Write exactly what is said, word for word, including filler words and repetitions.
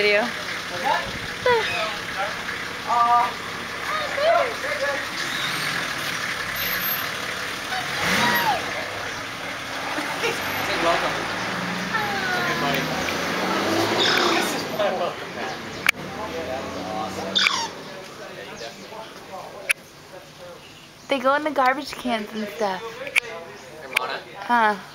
video. Say welcome. Good buddy. This is my welcome mat. Yeah, that was awesome. Yeah, you definitely. They go in the garbage cans and stuff. Hermana? Huh.